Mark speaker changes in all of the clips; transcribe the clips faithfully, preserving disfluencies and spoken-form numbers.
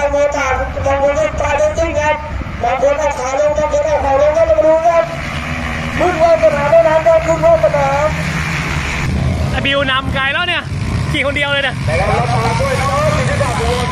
Speaker 1: โมตาบางคนก็ตาเล่นจริงครับบางคนก็ขาลงบางคนก็ขาลงก็ต้องดูครับขึ้นว่าสนามแล้วนะครับขึ้นว่าสนาม
Speaker 2: ไอบิวนำไกลแล้วเนี่ยขี่คนเดียวเลยเนี่ย
Speaker 1: แต่เราตามด้วยน้องที่จะบอกผม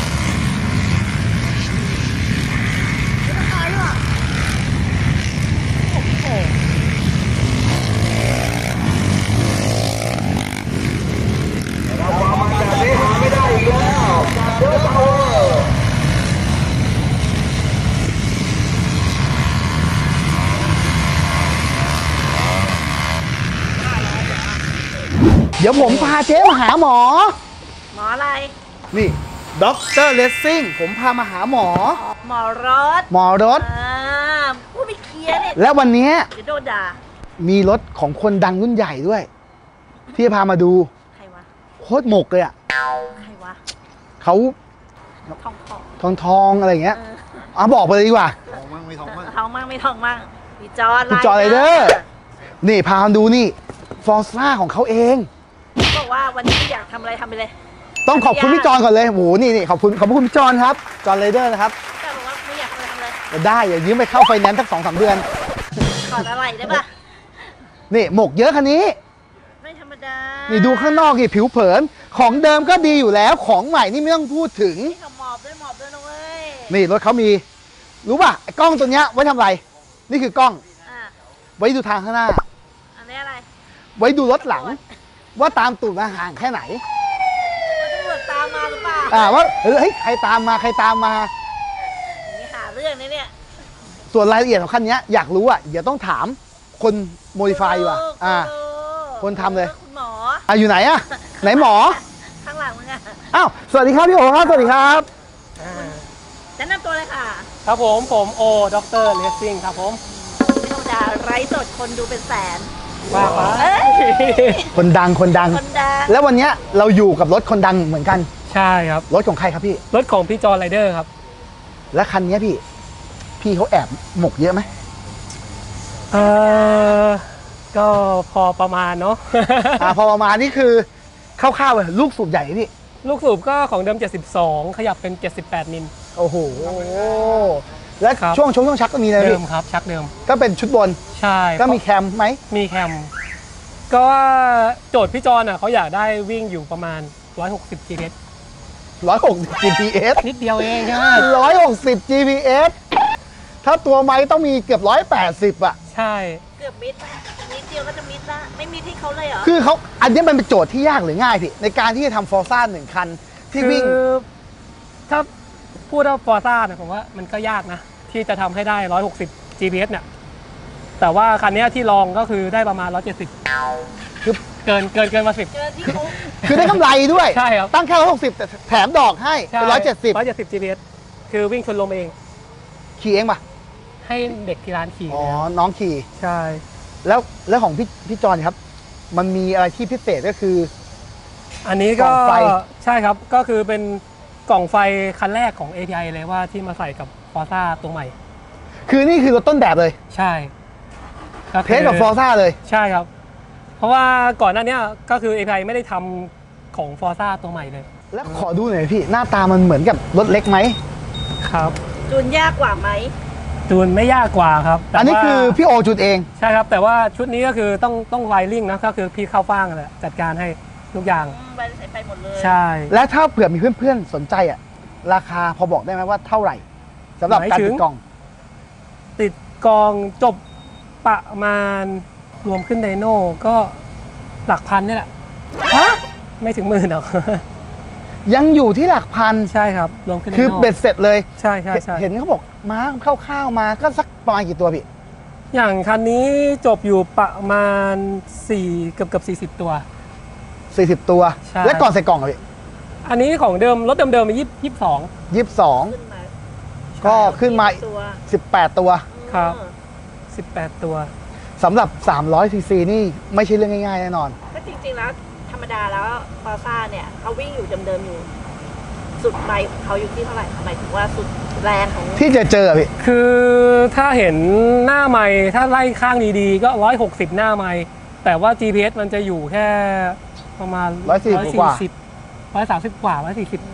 Speaker 3: เดี๋ยวผมพาเจ๊มาหาหมอ
Speaker 4: หมออะไร
Speaker 3: นี่ด็อกเตอร์เลสซิ่งผมพามาหาหมอ
Speaker 4: หมอรถ
Speaker 3: หมอรถ
Speaker 4: อ่าพูดไม่เคลียร์เนี่ย
Speaker 3: แล้ววันนี้
Speaker 4: จะโดนด่า
Speaker 3: มีรถของคนดังรุ่นใหญ่ด้วยที่พามาดู
Speaker 4: ใครวะ
Speaker 3: โคตรหมกเลยอ่ะ
Speaker 4: ใครวะ
Speaker 3: เขา
Speaker 4: ทองทอง
Speaker 3: ทองทองอะไรอย่างเงี้ยอ่ะบอกไปเลยดีกว่า
Speaker 4: ทองมั่งไม่ทองมั่งทองมั่งไม่ทองมั่งพี่จอร์
Speaker 3: พี่จอร์ไรเดอร์นี่พามาดูนี่ฟอร์ซ่าของเขาเอง
Speaker 4: บอกว่าวันนี้อยากทำอะไรทำไปเลย
Speaker 3: ต้องขอบคุณพี่จอนก่อนเลยโหนี่นี่ขอบคุณขอบคุณพี่จอนครับจอนไรเดอร์นะครับ
Speaker 4: แต่บอกว่าไม่อยากทำอะไรทำเลย
Speaker 3: ได้อย่ายืมไปเข้าไฟแนนซ์สักสองสามเดือน
Speaker 4: ขออะไรได้ปะ
Speaker 3: นี่หมกเยอะคันนี้
Speaker 4: ไม่ธรรมดา
Speaker 3: นี่ดูข้างนอกนี่ผิวเผินของเดิมก็ดีอยู่แล้วของใหม่นี่ไม่ต้องพูดถึง
Speaker 4: นี่เขาหมอบด้วยหมอบด้วยนะเว้ย
Speaker 3: นี่รถเขามีรู้ป่ะกล้องตัวเนี้ยไว้ทำอะไรนี่คือกล้องไว้ดูทางข้างหน้า
Speaker 4: อันนี้อะไร
Speaker 3: ไว้ดูรถหลังว่าตามตูดมาห่างแค่ไหน
Speaker 4: ตำรวจตามมาหรือเปล่า
Speaker 3: อ่าว่าเฮ้ยใครตามมาใครตามมา
Speaker 4: นี่หาเรื่องนี่เนี่ย
Speaker 3: ส่วนรายละเอียดของคันนี้อยากรู้อ่ะเดี๋ยวต้องถามคนโมดิฟายว่ะอ่าคนทำเลย
Speaker 4: คุณหมอ
Speaker 3: อ่ะอยู่ไหนอ่ะไหนหมอ
Speaker 4: ข้างหลังมึงอ่ะ
Speaker 3: อ้าวสวัสดีครับพี่โอครับสวัสดีครับ
Speaker 4: แนะนำตัวเลยค่ะ
Speaker 2: ครับผมผมโอด็อกเตอร์เลสซิ่งครับผม
Speaker 4: ไม่ธรรมดาไร้สดคนดูเป็นแสน
Speaker 2: ว่าไป
Speaker 3: คนดังคนดังแล้ววันนี้เราอยู่กับรถคนดังเหมือนกัน
Speaker 2: ใช่ครับ
Speaker 3: รถของใครครับพี่
Speaker 2: รถของพี่จอร์ไรเดอร์ครับ
Speaker 3: แล้วคันนี้พี่พี่เขาแอบหมกเยอะไหม
Speaker 2: เออก็พอประมาณเนาะ
Speaker 3: อ่าพอประมาณนี่คือคร่าวๆเลยลูกสูบใหญ่พี่
Speaker 2: ลูกสูบก็ของเดิมเจ็ดสิบสองขยับเป็นเจ็ดสิบแปดมิล
Speaker 3: โอ้โหและช่วงชงช่วงชักก็มีเลย
Speaker 2: เดิมครับชักเดิม
Speaker 3: ก็เป็นชุดบน
Speaker 2: ใช่
Speaker 3: ก็มีแคมไหม
Speaker 2: มีแคมก็โจทย์พี่จอนอ่ะเขาอยากได้วิ่งอยู่ประมาณหนึ่งร้อยหกสิบ จี พี เอส
Speaker 3: หนึ่งร้อยหกสิบ จี พี เอส
Speaker 2: นิดเดียวเองใช่ไหม
Speaker 3: หนึ่งร้อยหกสิบ จี พี เอส ถ้าตัวไม้ต้องมีเกือบหนึ่งร้อยแปดสิบอ่ะ
Speaker 2: ใช่
Speaker 4: เกือบมิดนิดเดียวก็จะมิดละไม่มีที่เขาเลยเหรอ
Speaker 3: คือเขาอันนี้มันเป็นโจทย์ที่ยากหรือง่ายพี่ในการที่จะทำฟอร์ซ่าหนึ่งคันที่วิ่ง
Speaker 2: ถ้าพูดว่าฟอร์ซ่าเนี่ยผมว่ามันก็ยากนะที่จะทำให้ได้หนึ่งร้อยหกสิบ จี พี เอส เนี่ยแต่ว่าคันนี้ที่ลองก็คือได้ประมาณหนึ่งร้อยเจ็ดสิบคือเกินเกินเกินมาสิบ
Speaker 3: คือได้กำไรด้วย
Speaker 2: ใช่ครับ
Speaker 3: ตั้งแค่หนึ่งร้อยหกสิบแต่แถมดอกให้เป็นหนึ่งร้อยเจ็ดสิบ
Speaker 2: หนึ่งร้อยเจ็ดสิบ จี พี เอส คือวิ่งชนลมเอง
Speaker 3: ขี่เองป่ะ
Speaker 2: ให้เด็กที่ร้านขี่
Speaker 3: อ๋อน้องขี่
Speaker 2: ใช่
Speaker 3: แล้วแล้วของพี่พี่จอนครับมันมีอะไรที่พิเศษก็คือ
Speaker 2: อันนี้ก็ใช่ครับก็คือเป็นกล่องไฟคันแรกของ เอ ที ไอ เลยว่าที่มาใส่กับฟอร์ซ่าตัวใหม่
Speaker 3: คือนี่คือรถต้นแบบเลย
Speaker 2: ใช่
Speaker 3: เทสกับฟอร์ซ่าเลย
Speaker 2: ใช่ครับเพราะว่าก่อนหน้านี้ก็คือ เอ ที ไอ ไม่ได้ทำของฟอร์ซ่าตัวใหม่เลย
Speaker 3: แล้วขอดูหน่อยพี่หน้าตามันเหมือนกับรถเล็กไหม
Speaker 2: ครับ
Speaker 4: จูนยากกว่าไหม
Speaker 2: จูนไม่ยากกว่าครับ
Speaker 3: อันนี้คือพี่โอจูนเอง
Speaker 2: ใช่ครับแต่ว่าชุดนี้ก็คือต้องต้องไวริ่งนะก็คือพี่เข้าฟ่างแหละจัดการให้ทุกอย่าง
Speaker 4: ไปใส่ไปหมดเลย
Speaker 2: ใช่
Speaker 3: และถ้าเผื่อมีเพื่อนๆสนใจอ่ะราคาพอบอกได้ไหมว่าเท่าไหร่สำหรับการติดกล่อง
Speaker 2: ติดกล่องจบประมาณรวมขึ้นไดโน่ก็หลักพันนี่แหละ
Speaker 3: ฮะ
Speaker 2: ไม่ถึงหมื่นหรอก
Speaker 3: ยังอยู่ที่หลักพัน
Speaker 2: ใช่ครับรวมขึ้น
Speaker 3: คือเบ็ดเสร็จเลย
Speaker 2: ใช่ใช่ใช่
Speaker 3: เห็นเขาบอกมาคร่าวๆมาก็สักประมาณกี่ตัวพี่
Speaker 2: อย่างคันนี้จบอยู่ประมาณสี่เกือบเกือบสี่สิบตัว
Speaker 3: สี่สิบตัวและก่อนใส่กล่องอะพี่
Speaker 2: อันนี้ของเดิมรถเดิมๆมายี่สิบสอง
Speaker 3: ยี่สิบสองก็ขึ้นมาสิบแปดตัว
Speaker 2: ครับสิบแปดตัว
Speaker 3: สำหรับสามร้อยซีซีนี่ไม่ใช่เรื่องง่ายๆแน่นอน
Speaker 4: ก็จริงๆแล้วธรรมดาแล้วฟอร์ซ่าเนี่ยเขาวิ่งอยู่เดิมๆอยู่สุดไมล์เขาอยู่ที่เท่าไหร่หมายถึงว่าสุดแรงของ
Speaker 3: ที่จะเจอพี่
Speaker 2: คือถ้าเห็นหน้าไมล์ถ้าไล่ข้างดีๆก็หนึ่งร้อยหกสิบหน้าไมล์แต่ว่า จี พี เอส มันจะอยู่แค่ประมาณ
Speaker 3: หนึ่งร้อยสี่สิบกว่า
Speaker 2: หนึ่งร้อยสามสิบกว่าหนึ่งร้อยสี่สิบ
Speaker 4: มัน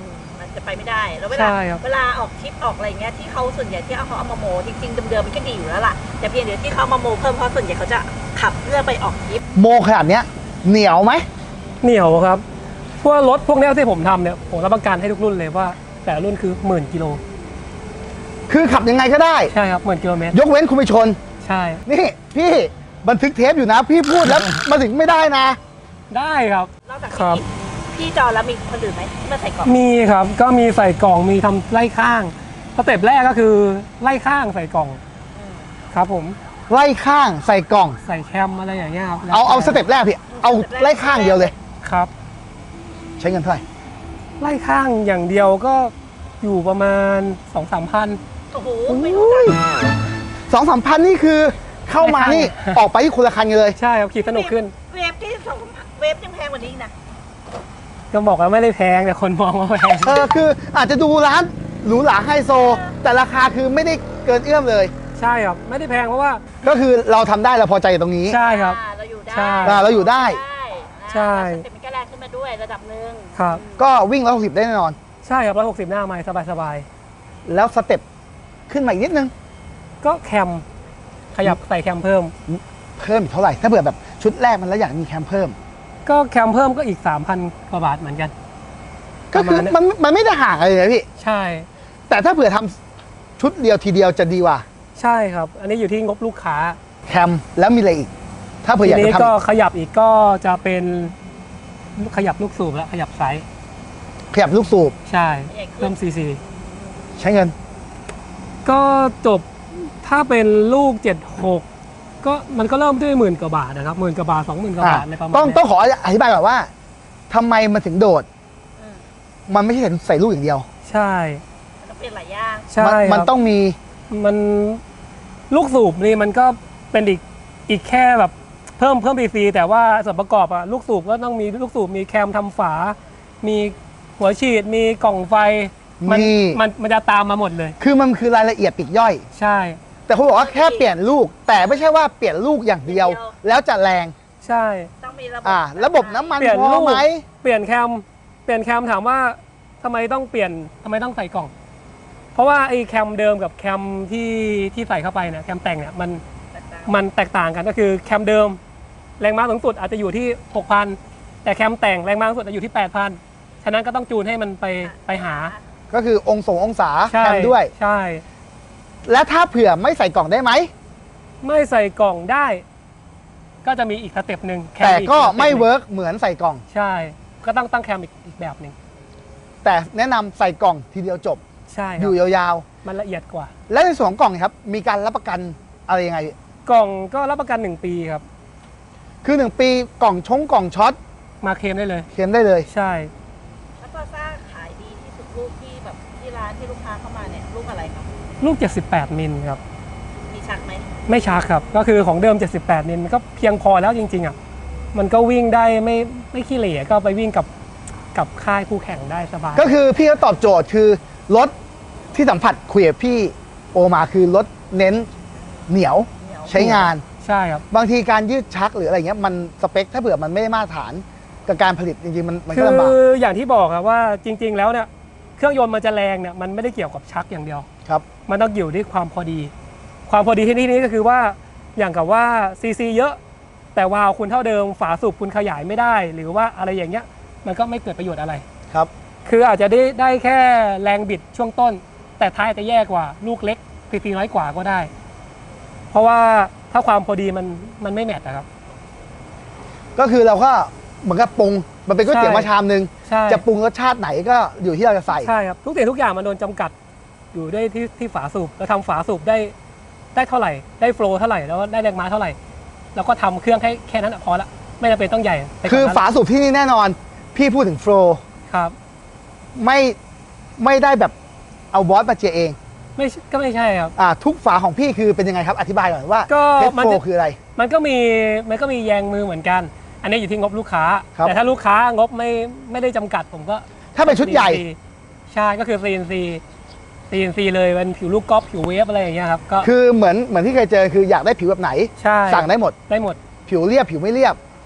Speaker 4: จะไปไม่ได้แล้วเวลา
Speaker 2: ใช่ครับ
Speaker 4: เวลาออกทริปออกอะไรเงี้ยที่เขาส่วนใหญ่ที่เอาเขาเอามาโมจริงๆเดิมๆมันก็ดีอยู่แล้วล่ะแต่เพียงเดี๋ยวที่เขามาโมเพิ่มเพราะส่วนใหญ่เขาจะขับเพื่อไปออกทริป
Speaker 3: โมขนาดเนี้ยเหนียวไหม
Speaker 2: เหนียวครับพวกรถพวกเนี้ยที่ผมทำเนี่ยผมรับประกันให้ทุกรุ่นเลยว่า แต่ละรุ่นคือหมื่นกิโล
Speaker 3: คือขับยังไงก็ได้
Speaker 2: ใช่ครับหมื่นกิโลเมตร
Speaker 3: ยกเว้นคุณไปชน
Speaker 2: ใช่
Speaker 3: นี่พี่บันทึกเทปอยู่นะ พี่พูดแล้ว มาถึงไม่ได้นะ
Speaker 2: ได้ครับ
Speaker 4: นอกจาก
Speaker 2: ครับ
Speaker 4: พี่จอแล้วมีคนอื่นไหมที่มาใส่กล่อง
Speaker 2: มีครับก็มีใส่กล่องมีทำไล่ข้างสเต็ปแรกก็คือไล่ข้างใส่กล่องครับผม
Speaker 3: ไล่ข้างใส่กล่อง
Speaker 2: ใส่แคมอะไรอย่างเงี้ยครับ
Speaker 3: เอาเอาสเต็ปแรกพี่ เอาไล่ข้างเดียวเลย
Speaker 2: ครับ
Speaker 3: ใช้เงินเท่าไหร่
Speaker 2: ไล่ข้างอย่างเดียวก็อยู่ประมาณสองสามพัน
Speaker 4: โอ้โหไม่รู้จัก
Speaker 3: สองสามพันนี่คือเข้ามานี่
Speaker 2: ไล่ข้าง
Speaker 3: ออกไปที่คนละคันกันเลย
Speaker 2: ใช่ครับขี่สนุกขึ้น
Speaker 4: เวฟที่สองเวฟยังแพงกว่านี้อีกนะ
Speaker 2: ก็บอกว่าไม่ได้แพงแต่คนมองว่าแพง
Speaker 3: เออคืออาจจะดูร้านหรูหราไฮโซ แต่ราคาคือไม่ได้เกินเอื้อมเลย
Speaker 2: ใช่ครับไม่ได้แพงเพราะว่า
Speaker 3: ก็คือเราทำได้เราพอใจตรงนี้
Speaker 2: ใช่ครับ
Speaker 4: อ่าเราอยู่ได้
Speaker 2: ใช่
Speaker 3: อ่าเราอยู่ได้
Speaker 2: ใช่
Speaker 4: แต่มันก็แรงขึ้นมาด้วยระดับหนึ่ง
Speaker 2: ครับ
Speaker 3: ก็วิ่งร้อยหกสิบได้แน่นอน
Speaker 2: ใช่ครับร้อยหกสิบหน้าไม้สบาย
Speaker 3: แล้วสเต็ปขึ้นมาอีกนิดนึง
Speaker 2: ๆก็แคมขยับใส่แคมเพิ่ม
Speaker 3: เพิ่มอีกเท่าไหร่ ถ้าเผื่อแบบชุดแรกมันแล้วอยากมีแคมเพิ่ม
Speaker 2: ก็แคมเพิ่มก็อีก สามพัน กว่าบาทเหมือนกัน
Speaker 3: ก็คือ
Speaker 2: ประมาณเนี้ย
Speaker 3: มันมันไม่ได้ห่างอะไรเลยพี่
Speaker 2: ใช่
Speaker 3: แต่ถ้าเผื่อทำชุดเดียวทีเดียวจะดีกว่า
Speaker 2: ใช่ครับ อันนี้อยู่ที่งบลูกค้า
Speaker 3: แคมแล้วมีอะไรอีก ถ้าเผื่อ
Speaker 2: ที
Speaker 3: อยาก
Speaker 2: นี้
Speaker 3: จะทำ
Speaker 2: ก็
Speaker 3: อีก
Speaker 2: ขยับอีกก็จะเป็นขยับลูกสูบแล้วขยับไซส์
Speaker 3: ขยับลูกสูบ
Speaker 2: ใช่เพิ่มซีซี
Speaker 3: ใช้เงิน
Speaker 2: ก็จบถ้าเป็นลูกเจ็ดหกก็มันก็เริ่มด้วยหมื่นกว่าบาทนะครับหมื่นกว่าบาทสองหมื่นกว่าบาทในประมาณ
Speaker 3: ต้อง
Speaker 2: เนี้ย
Speaker 3: ต้องขออธิบายก่อนว่าทำไมมันถึงโดด มันไม่ใช่ใส่ลูกอย่างเดียว
Speaker 2: ใช่
Speaker 4: มันต้องเปลี่ยนหลายอย่าง
Speaker 2: ใช่
Speaker 3: มันมัน
Speaker 2: ครับ
Speaker 3: ต้องมี
Speaker 2: มันลูกสูบนี่มันก็เป็นอีกอีกแค่แบบเพิ่มเพิ่มซีซีแต่ว่าส่วนประกอบอะลูกสูบก็ต้องมีลูกสูบมีแคมทำฝา มีหัวฉีดมีกล่องไฟมัน
Speaker 3: มี
Speaker 2: มันมันจะตามมาหมดเลย
Speaker 3: คือมันคือรายละเอียดปลีกย่อย
Speaker 2: ใช่
Speaker 3: แต่เขาบอกว่าแค่เปลี่ยนลูก แต่ไม่ใช่ว่าเปลี่ยนลูกอย่างเดียว แล้วจะแรง
Speaker 2: ใช่
Speaker 4: ต้องมีระบบ
Speaker 3: อ่า ระบบน้ำมัน
Speaker 2: เปลี่ยน
Speaker 3: พอ
Speaker 2: ลูก
Speaker 3: ไหม
Speaker 2: เปลี่ยนแคมเปลี่ยนแคมถามว่าทำไมต้องเปลี่ยนทำไมต้องใส่กล่อง เพราะว่าไอ้แคมเดิมกับแคมที่ที่ใส่เข้าไปเนี่ยแคมแต่งเนี่ยมัน
Speaker 4: ต่าง
Speaker 2: มันแตกต่างกันก็คือแคมเดิม แรงม้าสูงสุดอาจจะอยู่ที่ หกพัน แต่แคมแต่งแรงม้าสูงสุดจะอยู่ที่ แปดพัน ฉะนั้นก็ต้องจูนให้มันไป
Speaker 4: ๆ
Speaker 2: ไปหา
Speaker 3: ก็คือองศงองศา
Speaker 2: ใช่
Speaker 3: แคมด้วย
Speaker 2: ใช่
Speaker 3: และถ้าเผื่อไม่ใส่กล่องได้ไหม
Speaker 2: ไม่ใส่กล่องได้ ก็จะมีอีกสเต็ปหนึ่งคม
Speaker 3: แต่
Speaker 2: อี
Speaker 3: ก็
Speaker 2: สต็ปหนึ่ง
Speaker 3: ไม่เวิร์กเหมือนใส่กล่อง
Speaker 2: ใช่ ก็ต้องตั้งแคมอีกอีกแบบหนึ่ง
Speaker 3: แต่แนะนำใส่กล่องทีเดียวจบ
Speaker 2: ใช่ค
Speaker 3: อ
Speaker 2: รับ
Speaker 3: ยู่ยาว
Speaker 2: มันละเอียดกว่า
Speaker 3: ๆ และในส่วนของกล่องเนี่ยครับ มีการรับประกันอะไรยังไง
Speaker 2: กล่องก็รับประกันหนึ่งปีครับ
Speaker 3: คือหนึ่งปีกล่องชงกล่องช็อต
Speaker 2: มาเคลมได้เลย
Speaker 3: เขียนได้เลย
Speaker 2: ใช่
Speaker 4: แล้วพอซ่าขายดีที่สุดลูกที่แบบที่ร้านที่ลูกค้าเข้ามาเนี่ยลูกอะไรครับ
Speaker 2: ลูก เจ็ดสิบแปด มิลครับ
Speaker 4: มีชักไหม
Speaker 2: ไม่ชาร์จครับ ก็คือของเดิม เจ็ดสิบแปด มิลมันก็เพียงพอแล้วจริงๆอ่ะ มันก็วิ่งได้ไม่ไม่ขี้เหร่ก็ไปวิ่งกับกับค่ายคู่แข่งได้สบาย
Speaker 3: ก็คือพี่เขาตอบโจทย์คือรถที่สัมผัสคุยกับพี่โอมาคือรถเน้นเหนียว
Speaker 4: เหนียว
Speaker 3: ใช้งาน
Speaker 2: ใช่ครับ
Speaker 3: บางทีการยืดชักหรืออะไรเงี้ยมันสเปคถ้าเผื่อมันไม่ได้มาตรฐานกับการผลิตจริงๆมันมัน
Speaker 2: คื
Speaker 3: ก็
Speaker 2: อ
Speaker 3: ลำบาก
Speaker 2: อย่างที่บอกครับว่าจริง ๆ แล้วเนี่ยเครื่องยนต์มันจะแรงเนี่ยมันไม่ได้เกี่ยวกับชักอย่างเดียว
Speaker 3: ครับ
Speaker 2: มันต้องอยู่ที่ความพอดี ความพอดีที่นี่ก็คือว่าอย่างกับว่าซีซีเยอะ แต่วาล์วคุณเท่าเดิมฝาสูบคุณขยายไม่ได้ หรือว่าอะไรอย่างเงี้ยมันก็ไม่เกิดประโยชน์อะไร
Speaker 3: ครับ
Speaker 2: คืออาจจะได้ได้แค่แรงบิดช่วงต้น แต่ท้ายจะแย่กว่าลูกเล็กซีซีน้อยกว่าก็ได้ เพราะว่าถ้าความพอดีมันมันไม่แมทนะครับ
Speaker 3: ก็คือเราก็เหมือนกับปรุงมันเป็นก๋วยเตี๋ยว
Speaker 2: ใช่
Speaker 3: มาชามนึง
Speaker 2: ใช่
Speaker 3: จะปรุงรสชาติไหนก็อยู่ที่เราจะใส่
Speaker 2: ใช่ครับทุกสิ่งทุกอย่างมันโดนจำกัดอยู่ด้วยที่ที่ฝาสูบเราทำฝาสูบได้ได้เท่าไหร่ ได้โฟลว์เท่าไหร่แล้วได้แรงม้าเท่าไหร่เราก็ทำเครื่องให้แค่นั้นอะพอละไม่จำเป็นต้องใหญ่ไปกว่
Speaker 3: คือ
Speaker 2: นั้น
Speaker 3: ฝาสูบที่นี่แน่นอน พี่พูดถึงโฟลว์
Speaker 2: ครับ
Speaker 3: ไม่ไม่ได้แบบเอาบอสมาเจียเอง
Speaker 2: ไม่ก็ไม่ใช่ครับ
Speaker 3: อ่าทุกฝาของพี่คือเป็นยังไงครับอธิบายหน่อยว่า
Speaker 2: ก็
Speaker 3: เทส
Speaker 2: มัน
Speaker 3: โฟ
Speaker 2: จะ
Speaker 3: คืออะไร
Speaker 2: มันก็มีมันก็มีแยงมือเหมือนกัน อันนี้อยู่ที่งบลูกค้า
Speaker 3: ครับ
Speaker 2: แต่ถ้าลูกค้างบไม่ไม่ได้จำกัดผมก็
Speaker 3: ถ้าเป็นชุดใหญ่
Speaker 2: ซี เอ็น ซี ใช่ก็คือ ซี เอ็น ซี ซี เอ็น ซี เลยเป็นผิวลูกกอล์ฟผิวเวฟอะไรอย่างเงี้ยครับก็
Speaker 3: คือเหมือนเหมือนที่เคยเจอคืออยากได้ผิวแบบไหน
Speaker 2: ใช่
Speaker 3: สั่งได้หมด
Speaker 2: ได้หมด
Speaker 3: ผิวเรียบผิวไม่เรียบ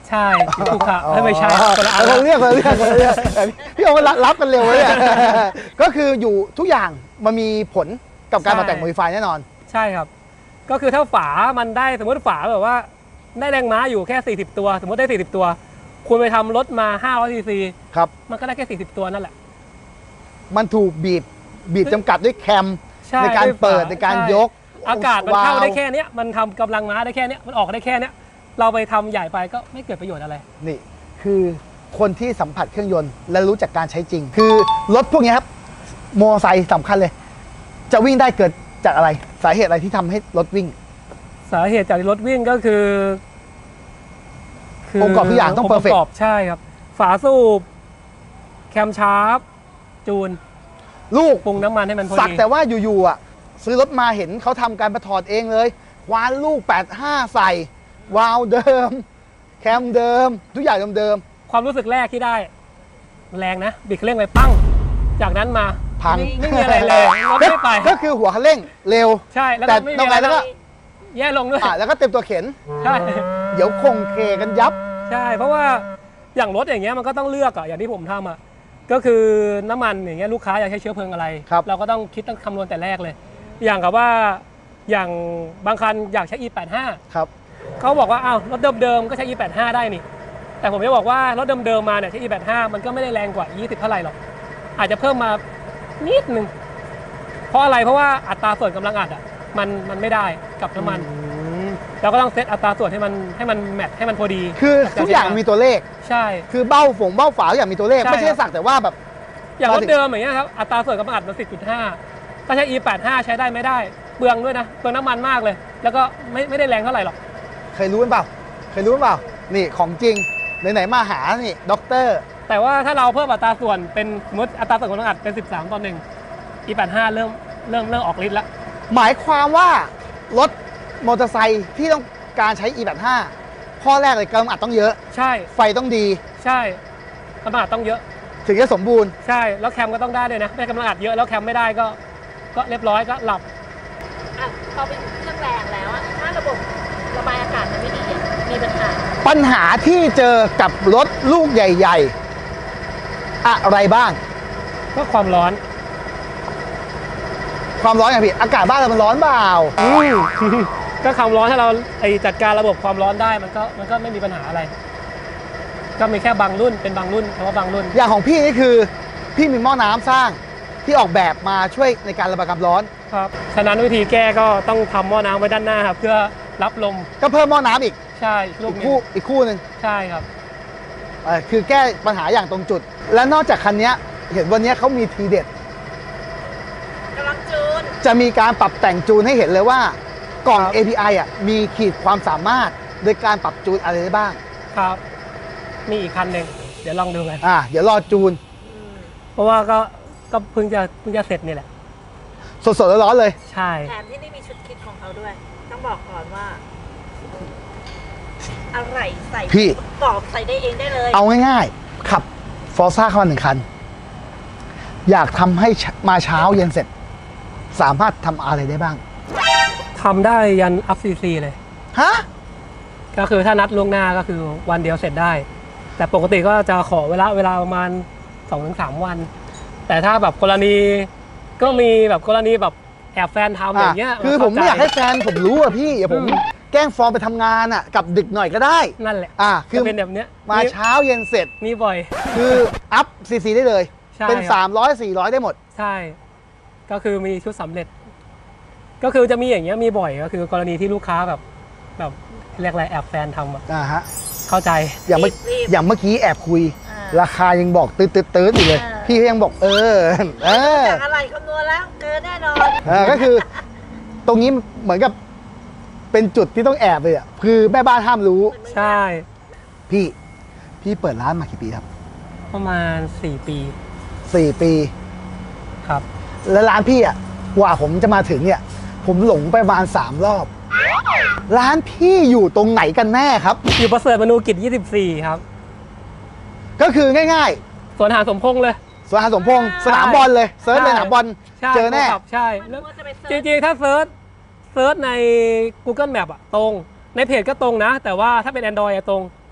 Speaker 2: ใช่คูคาไม่ใช่คนละอัน
Speaker 3: เราเรียกเราเรียกเราเรียกพี่โอรับกันเร็วเลยเนี่ยก็คืออยู่ทุกอย่างมันมีผลกับการมาแต่งโมดิฟายแน่นอน
Speaker 2: ใช่ครับก็คือถ้าฝามันได้สมมติฝาแบบว่าได้แรงม้าอยู่แค่สี่สิบตัวสมมติได้สี่สิบตัวคุณไปทำรถมาห้าร้อยซีซี
Speaker 3: ครับ
Speaker 2: มันก็ได้แค่สี่สิบตัวนั่นแหละ
Speaker 3: มันถูกบีบบีบจำกัดด้วยแคมในการเปิดในการยก
Speaker 2: อากาศมันเข้าได้แค่นี้มันทำกำลังม้าได้แค่นี้มันออกได้แค่นี้เราไปทำใหญ่ไปก็ไม่เกิดประโยชน์อะไร
Speaker 3: นี่คือคนที่สัมผัสเครื่องยนต์และรู้จักการใช้จริงคือรถพวกนี้ครับมอเตอร์ไซค์สำคัญเลยจะวิ่งได้เกิดจากอะไรสาเหตุอะไรที่ทำให้รถวิ่ง
Speaker 2: สาเหตุจากรถวิ่งก็คือ
Speaker 3: องค์ประกอบทุกอย่างต้องเพอร์เฟกต์
Speaker 2: ใช่ครับฝาสูบแคมชาร์ปจูน
Speaker 3: ลูก
Speaker 2: ปรุงน้ำมันให้มันพอดี
Speaker 3: สักแต่ว่าอยู่ๆอ่ะซื้อรถมาเห็นเขาทำการประถอดเองเลยคว้านลูกแปดห้าใส่วาล์วเดิมแคมเดิมทุกอย่างเดิม
Speaker 2: ๆความรู้สึกแรกที่ได้แรงนะบิดเครื่องไปปั้งจากนั้นมา
Speaker 3: พัง
Speaker 2: ไม่มีอะไรเลยรถไม่ไป
Speaker 3: ก็คือหัวคันเร่งเร็ว
Speaker 2: ใช่
Speaker 3: แต่ตรงไหนแล้วก็
Speaker 2: แย่ลงด้วย
Speaker 3: แล้วก็เต็มตัวเข็น
Speaker 2: ใช่
Speaker 3: เดี๋ยวคงเคกันยับ
Speaker 2: ใช่เพราะว่าอย่างรถอย่างเงี้ยมันก็ต้องเลือกอ่ะอย่างที่ผมทำอ่ะก็คือน้ำมันอย่างเงี้ยลูกค้าอยากใช้เชื้อเพลิงอะไรเราก็ต้องคิดต้องคำนวณแต่แรกเลยอย่างกับว่าอย่างบางคันอยากใช้ อี แปดสิบห้า
Speaker 3: ครับ
Speaker 2: เขาบอกว่าอ้าวรถเดิมๆก็ใช้ อี แปดสิบห้า ได้นี่แต่ผมจะบอกว่ารถเดิมๆมาเนี่ยใช้ อี แปดสิบห้า มันก็ไม่ได้แรงกว่ายี่สิบเท่าไหร่หรอกอาจจะเพิ่มมานิดนึงเพราะอะไรเพราะว่าอัตราส่วนกำลังอัดอ่ะมันมันไม่ได้กับน้ำมันเราก็ต้องเซตอัตราส่วนให้มันให้มันแมทให้มันพอดี
Speaker 3: คือทุกอย่างมีตัวเลข
Speaker 2: ใช่
Speaker 3: คือเบ้าฝงเบ้าฝาอย่างมีตัวเลขไม่ใช่สักแต่ว่าแบบ
Speaker 2: อย่างรถเดิมอย่างเงี้ยครับอัตราส่วนกำลังอัดมัน สิบจุดห้า ถ้าใช้ อี แปดสิบห้า ใช้ได้ไม่ได้เปลืองด้วยนะเปลืองน้ำมันมากเลยแล้วก็ไม่ไม่ได้แรงเท่าไหร่หรอก
Speaker 3: เคยรู้กันเปล่าเคยรู้กันเปล่านี่ของจริงไหนๆมาหานี่ด็อกเตอร์
Speaker 2: แต่ว่าถ้าเราเพิ่มอัตราส่วนเป็นสมมติอัตราส่วนกำลังอัดเป็นสิบสามต่อหนึ่ง อี แปดสิบห้า เริ่มเริ่มเริ่มออกฤทธิ์แล้ว
Speaker 3: หมายความว่ารถมอเตอร์ไซค์ที่ต้องการใช้ อี แปดสิบห้า ข้อแรกเลยกำลังอัดต้องเยอะ
Speaker 2: ใช่
Speaker 3: ไฟต้องดี
Speaker 2: ใช่กำลังอัดต้องเยอะ
Speaker 3: ถึงจะสมบูรณ์
Speaker 2: ใช่แล้วแคมก็ต้องได้ด้วยนะไม่กำลังอัดเยอะแล้วแคมไม่ได้ก็ก็เรียบร้อยก็หลับ
Speaker 4: อ่ะพอเป็นเครื่องแรงแล้วอ่ะถ้าระบบระบายอากาศมันไม่ดีมีปัญหา
Speaker 3: ปัญหาที่เจอกับรถลูกใหญ่ๆอะไรบ้าง
Speaker 2: ก็ความร้อน
Speaker 3: ความร้อนไงพี่อากาศบ้านเรามันร้อนเปล่า
Speaker 2: ก็ความร้อนถ้าเราไอจัดการระบบความร้อนได้มันก็มันก็ไม่มีปัญหาอะไรก็มีแค่บางรุ่นเป็นบางรุ่นเพราะว่าบางรุ่น
Speaker 3: อย่างของพี่นี่คือพี่มีหม้อน้ำสร้างที่ออกแบบมาช่วยในการระบายความร้อน
Speaker 2: ครับฉะนั้นวิธีแก้ก็ต้องทำหม้อน้ำไว้ด้านหน้าครับเพื่อรับลม
Speaker 3: ก็เพิ่มหม้อน้ำอีก
Speaker 2: ใช่
Speaker 3: อีกคู่อีกคู่หนึ่ง
Speaker 2: ใช่ครับ
Speaker 3: คือแก้ปัญหาอย่างตรงจุดและนอกจากคันนี้เห็นวันนี้เขามีทีเด็ด
Speaker 4: กำลังจูน
Speaker 3: จะมีการปรับแต่งจูนให้เห็นเลยว่ากล่อง เอ พี ไอ อ่ะมีขีดความสามารถโดยการปรับจูนอะไรได้บ้าง
Speaker 2: ครับมีอีกคันหนึ่งเดี๋ยวลองดูกัน
Speaker 3: อ่าเดี๋ยวรอจูน
Speaker 2: เพราะว่าก็ก็เพิ่งจะเพิ่งจะเสร็จนี่แหละ
Speaker 3: สดๆร้อนๆเลย
Speaker 2: ใช่
Speaker 4: แถมที่นี่มีชุดคิดของเขาด้วยต้องบอกก่อนว่าอะไรใส่
Speaker 3: พี่
Speaker 4: กรอบใส่ได้เองได้เลย
Speaker 3: เอาง่ายๆขับฟอร์ซ่าเข้ามาหนึ่งคันอยากทำให้มาเช้าเย็นเสร็จสามารถทำอะไรได้บ้าง
Speaker 2: ทำได้ยันอัพซีซีเลย
Speaker 3: ฮะ
Speaker 2: ก็คือถ้านัดล่วงหน้าก็คือวันเดียวเสร็จได้แต่ปกติก็จะขอเวลาเวลาประมาณ สองถึงสาม วันแต่ถ้าแบบกรณีก็มีแบบกรณีแบบแอบแฟนทำอย่างเงี้ย
Speaker 3: คือผมไม่อยากให้แฟนผมรู้อะพี่อย่าผมแกล้งฟอร์มไปทำงานอะกับดึกหน่อยก็ได้
Speaker 2: นั่นแหละ
Speaker 3: อ่าคือ
Speaker 2: เป็นแบบเนี้ย
Speaker 3: มาเช้าเย็นเสร็จ
Speaker 2: มีบ่อย
Speaker 3: คืออัพซีซีได้เลยเป็นสามร้อย สี่ร้อยได้หมด
Speaker 2: ใช่ก็คือมีชุดสำเร็จก็คือจะมีอย่างเงี้ยมีบ่อยก็คือกรณีที่ลูกค้าแบบแบบเรียกอะไรแอบแฟนทำอ่ะ
Speaker 3: อ่าฮะ
Speaker 2: เข้าใจ
Speaker 3: อย่างเมื่ออย่างเมื่อกี้แอบคุยราคายังบอกตื้อตื้อตื้ออยู่เลยพี่ยังบอกเออเออ
Speaker 4: จากอะไรคำนวณแล้วเกินแน่นอน
Speaker 3: เออก็คือตรงนี้เหมือนกับเป็นจุดที่ต้องแอบเลยอ่ะคือแม่บ้านห้ามรู้
Speaker 2: ใช่
Speaker 3: พี่พี่เปิดร้านมากี่ปีครับ
Speaker 2: ประมาณสี่ปี
Speaker 3: สี่ปี
Speaker 2: ครับ
Speaker 3: แล้วร้านพี่อ่ะกว่าผมจะมาถึงเนี่ยผมหลงไปประมาณสามรอบร้านพี่อยู่ตรงไหนกันแน่ครับ
Speaker 2: อยู่ประเสริฐมนูกิจยี่สิบสี่ครับ
Speaker 3: ก็คือง่าย
Speaker 2: ๆสวนหาสมพงษ์เลย
Speaker 3: สวนหาสมพงษ์สนามบอลเลยเซิร์ชในสนามบอลเจอแน่
Speaker 2: ใช่จริงๆถ้าเซิร์ชเซิร์ชใน Google Map อะตรงในเพจก็ตรงนะแต่ว่าถ้าเป็น Android อะตรงแต่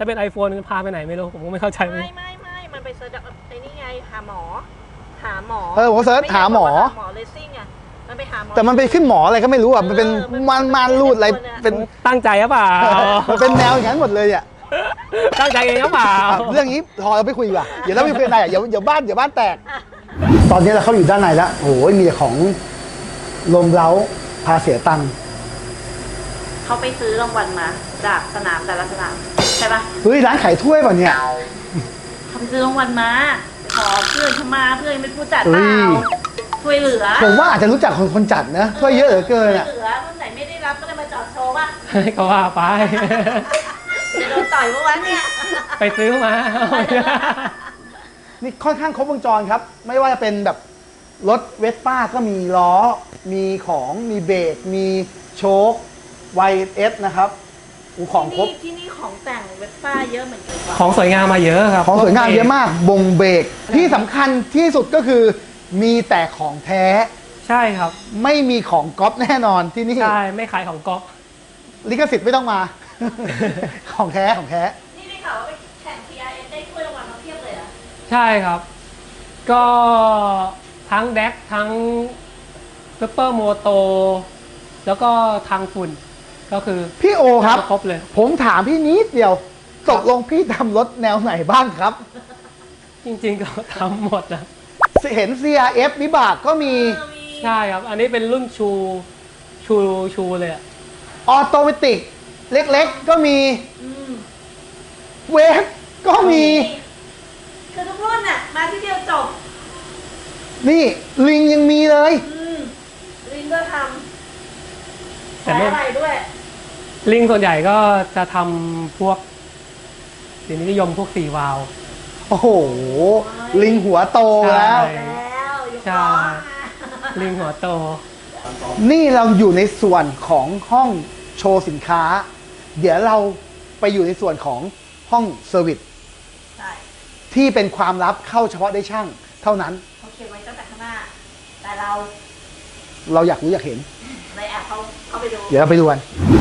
Speaker 2: าเป็น iPhone มันพาไปไหนไม่รู้ผมก็ไม่เข้าใจ
Speaker 4: ไม่ไม่ไม่มันไปเซิร์ชไอ้นี่ไงหาหมอหาหมอ
Speaker 3: เออผมเซิร์ชหาหมอ
Speaker 4: หมอเลสซิ่งอ่ะมันไปหาหมอ
Speaker 3: แต่มันไปขึ้นหมออะไรก็ไม่รู้อ่ะมันเป็น
Speaker 4: เออมัน
Speaker 3: มันมันรูดอะไรเป็น
Speaker 2: ตั้งใจหรือเปล่า
Speaker 3: มันเป็นแนวอย่างนั้นหมดเลยอ่ะ
Speaker 2: ตั้งใจเองหรือเปล่า
Speaker 3: อ่ะเรื่องนี้พอเราไปคุยดีกว่าเดี๋ยวเราไปคุยกันในอ่ะเดี๋ยวเดี๋ยวบ้านเดี๋ยวบ้านแตก ตอนนี้เราเข้าอยู่ด้านในแล้วโอ้ยมีแต่ของลมเล้าพาเสียตังค์
Speaker 4: เขาไปซื้อรางวัลมาจากสนามแต่ละสนามใช่ปะ
Speaker 3: เฮ้ยร้านขายถ้วยป่ะเนี่ย
Speaker 4: เขาไปซื้อรางวัลมาขอเพื่อนเขามาเพื่อนไม่ผู้จัดเป
Speaker 3: เฮ้
Speaker 4: ล่าย ถ้วยเหลือ
Speaker 3: ผมว่าอาจจะรู้จักคนคนจัดนะถ้วยเยอะเหลือเกินอ่ะ
Speaker 4: เหลือรุ่นไหนไม่ได้รับก็เลยมาจอดโชว์ป่ะ
Speaker 2: ให้เขาว่าไป
Speaker 4: จะโดนต่อยเมื่อวานเนี่ย
Speaker 2: ไปซื้อมา
Speaker 3: นี่ค่อนข้างครบวงจรครับ ไม่ว่าจะเป็นแบบรถเวสป้าก็มีล้อ มีของมีเบรกมีโชค วาย เอส นะครับอูของครบ
Speaker 4: ที่นี่ของแต่งเวสป้าเยอะเหมือนกันว่ะ
Speaker 2: ของสวยงามมาเยอะครับ
Speaker 3: ของสวยงามเยอะมากบงเบรกที่สำคัญที่สุดก็คือมีแต่ของแท้
Speaker 2: ใช่ครับ
Speaker 3: ไม่มีของก๊อปแน่นอนที่นี่
Speaker 2: ใช่ไม่ขายของก๊อฟ
Speaker 3: ลิขสิทธิ์ไม่ต้องมา ของแท้ของแท้
Speaker 4: นี่ได้ข่าวว่าไปแข่ง ที ไอ เอส ได้ถ้วยรางวัลมาเพียบเลยเหรอ่ะ
Speaker 2: ใช่ครับ ก็ทั้งแดกทั้งเปเปอร์โมโตแล้วก็ทางฝุ่นก็คือ
Speaker 3: พี่โอครับ
Speaker 2: ครบเลย
Speaker 3: ผมถามพี่นิดเดียวตกลงพี่ทำรถแนวไหนบ้างครับ
Speaker 2: จริงๆก็ทำหมดนะ
Speaker 3: เห็น ซี อาร์ เอฟ วิบากก็มี
Speaker 4: เออมี
Speaker 2: ใช่ครับ อันนี้เป็นรุ่นชูชูชูเลยอะ
Speaker 3: ออโตเมติกเล็กๆ ก็มี
Speaker 4: อืม
Speaker 3: เวฟก็มี
Speaker 4: คือทุกรุ่นน่ะมาที่เดียวจบ
Speaker 3: นี่ลิงยังมีเลย
Speaker 4: อืมลิงก็ทำ
Speaker 2: แต่
Speaker 4: ขาย
Speaker 2: ไม่
Speaker 4: อะไรด้วย
Speaker 2: ลิงส่วนใหญ่ก็จะทำพวกสีนิยมพวกสี่วาล์ว
Speaker 3: โอ้โห ลิงหัวโตแล้ว
Speaker 2: ใช่
Speaker 4: แล้วยก
Speaker 2: ใช่
Speaker 4: ล้อมา
Speaker 2: ลิงหัวโต
Speaker 3: นี่เราอยู่ในส่วนของห้องโชว์สินค้า เดี๋ยวเราไปอยู่ในส่วนของห้องเซอร์วิส
Speaker 4: ใช่
Speaker 3: ที่เป็นความลับเข้าเฉพาะได้ช่าง เท่านั้น
Speaker 4: เขาเขียนไว้ตั้งแต่ข้างหน้า แต่เรา
Speaker 3: เราอยากรู้อยากเห็น
Speaker 4: เลยแอบเขาเข้าไปดู
Speaker 3: เดี๋ยวเราไปดูกัน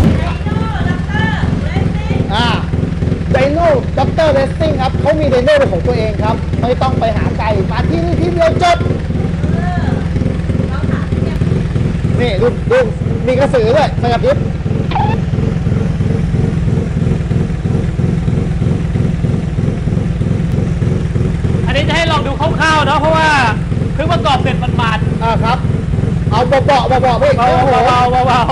Speaker 4: ไดโน่ด็อกเตอร์เรสซิ่ง
Speaker 3: ไดโน่ด็อกเตอร์เรสซิ่งครับเขามีไดโน่เป็นของตัวเองครับ ไม่ต้องไปหาไกลมาที่นี่ที่เดียวจบ
Speaker 4: เออเราถามเนี่ย
Speaker 3: นี่ดูดูมีกระสือด้วยไฟกระพริบ
Speaker 2: อันนี้จะให้ลองดูคร่าวๆเนาะเพราะว่าเพิ่งประกอบเสร็จมันมาด
Speaker 3: อ่าครับ เอาเบาๆเบาๆเบาๆพี่
Speaker 2: เบา
Speaker 3: โอ้โห
Speaker 2: ๆเบาๆเบา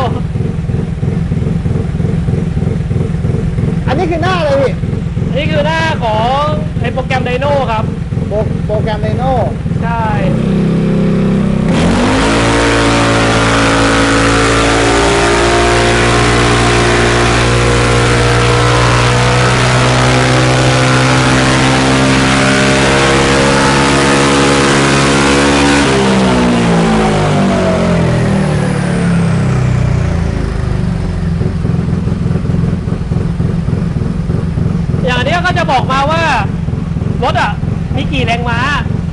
Speaker 3: อันนี้คือหน้าเลยพี่
Speaker 2: ๆนี่คือหน้าของไอโปรแกรมไดโน่ครับ
Speaker 3: โปรโปรแกรมไดโน่
Speaker 2: ใช่ อย่างนี้ก็จะบอกมาว่ารถอ่ะมีกี่แรงม้า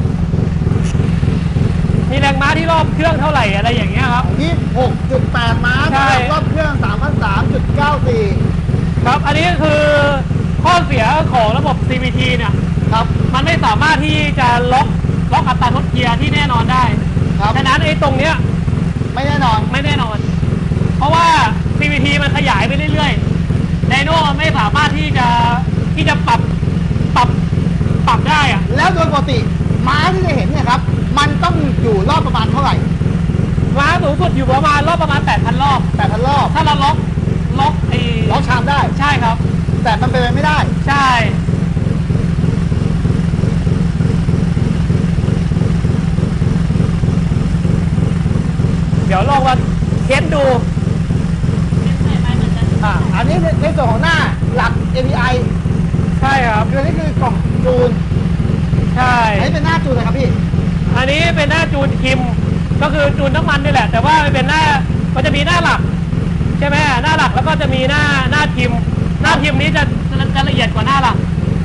Speaker 2: มีแรงม้าที่รอบเครื่องเท่าไหร่อะไรอย่างเงี้ยครับ
Speaker 3: ยี่สิบหกจุดแปดม้า
Speaker 2: ใช่
Speaker 3: รอบเครื่อง สามพันสามร้อยเก้าสิบสี่
Speaker 2: ครับ อันนี้ก็คือข้อเสียของระบบ ซี วี ที เนี่ย
Speaker 3: ครับ
Speaker 2: มันไม่สามารถที่จะล็อกล็อกอัตราทดเกียร์ที่แน่นอนได้
Speaker 3: ครับ
Speaker 2: ฉะนั้นไอ้ตรงเนี้ย
Speaker 3: ไม่แน่นอน
Speaker 2: ไม่แน่นอน เพราะว่า ซี วี ที มันขยายไปเรื่อยๆไดโน่ไม่สามารถที่จะที่จะปรับปรับปรับได้อะ
Speaker 3: แล้วโดยปกติม้าที่จะเห็นเนี่ยครับ มันต้องอยู่รอบประมาณเท่าไหร่
Speaker 2: ม้าสูงสุดอยู่ประมาณรอบประมาณ แปดพัน รอบ
Speaker 3: แปดพันรอบ
Speaker 2: ถ้าเราล็อกล็อกไอ้
Speaker 3: ล็อกชามได้
Speaker 2: ใช่ครับ
Speaker 3: แต่มันเป็นไปไม่ได้
Speaker 2: ใช่ เดี๋ยวลองมาเค้นดู
Speaker 3: อ่า อันนี้ในในส่วนของหน้าหลัก เอ พี ไอ
Speaker 2: ใช่ครับ
Speaker 3: คืออันนี้คือกล่องจูน
Speaker 2: ใช่
Speaker 3: อันนี้เป็นหน้าจูนเลยครับพี่
Speaker 2: อันนี้เป็นหน้าจูนคิม ก็คือจูนน้ำมันนี่แหละ แต่ว่ามันเป็นหน้า มันจะมีหน้าหลัก ใช่ไหมหน้าหลักแล้วก็จะมีหน้าหน้าทิม หน้าทิมนี้จะจะจะละเอียดกว่าหน้าหลัก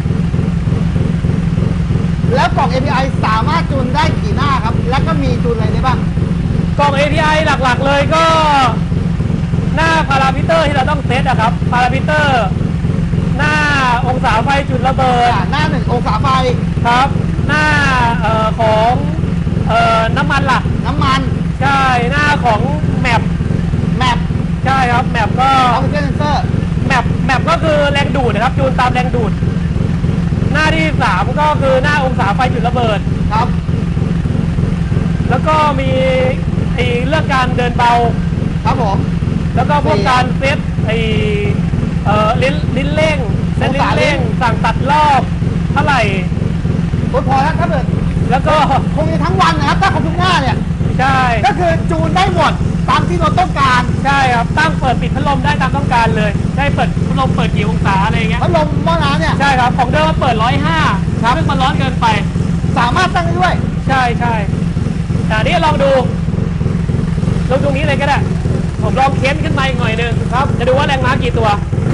Speaker 3: แล้วกล่อง เอ พี ไอ สามารถจูนได้กี่หน้าครับ แล้วก็มีจูนอะไรได้บ้าง
Speaker 2: กล่อง เอ พี ไอ หลักๆเลยก็หน้าพารามิเตอร์ที่เราต้องเซตอะครับ พารามิเตอร์ หน้าองศาไฟจุดระเบิด
Speaker 3: อ่าหน้าหนึ่งองศาไฟ
Speaker 2: ครับ หน้าเอ่อของเอ่อน้ำมันล่ะ
Speaker 3: น้ำมัน
Speaker 2: ใช่หน้าของแมป
Speaker 3: แมป
Speaker 2: ใช่ครับแมปก็
Speaker 3: ออกซิเจนเซนเซอร์
Speaker 2: แมปแมปก็คือแรงดูดนะครับจูนตามแรงดูด หน้าที่สามก็คือหน้าองศาไฟจุดระเบิด
Speaker 3: ครับ
Speaker 2: แล้วก็มีไอ้เรื่องการเดินเบา
Speaker 3: ครับผม
Speaker 2: แล้วก็พวกการเซตไอ้เอ่อลิ้นลิ้นเร่งเซตลิ้นเร่งสั่งตัดรอบเท่าไหร่
Speaker 3: โอ้ยพอแล้วถ้าเกิด
Speaker 2: แล้วก็
Speaker 3: คงจะทั้งวันนะครับถ้าครบทุกหน้าเนี่ย
Speaker 2: ใช่
Speaker 3: ก็คือจูนได้หมดตามที่เราต้องการ
Speaker 2: ใช่ครับตั้งเปิดปิดพัดลมได้ตามต้องการเลยได้เปิดพัดลมเปิดกี่องศาอะไรอย่างเงี้ย
Speaker 3: พัดลมหม้อน้ำเนี่ย
Speaker 2: ใช่ครับของเดิมมันเปิดร้อยห้าซึ่งมันร้อนเกินไป
Speaker 3: สามารถตั้งได้ด้วย
Speaker 2: ใช่ใช่แต่นี่ลองดูลองตรงนี้เลยก็ได้ผมลองเค้นขึ้นมาอีกหน่อยนึงครับจะดูว่าแรงม้ากี่ตัว